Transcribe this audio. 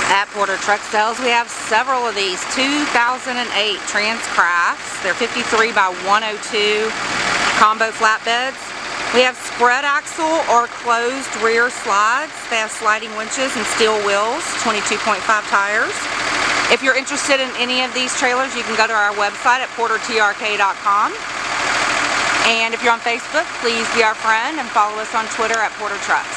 At Porter Truck Sales, we have several of these 2008 TRANSCRAFTs. They're 53'X102 combo flatbeds. We have spread axle or closed rear slides. They have sliding winches and steel wheels, 22.5 tires. If you're interested in any of these trailers, you can go to our website at portertrk.com. And if you're on Facebook, please be our friend and follow us on Twitter at Porter Trucks.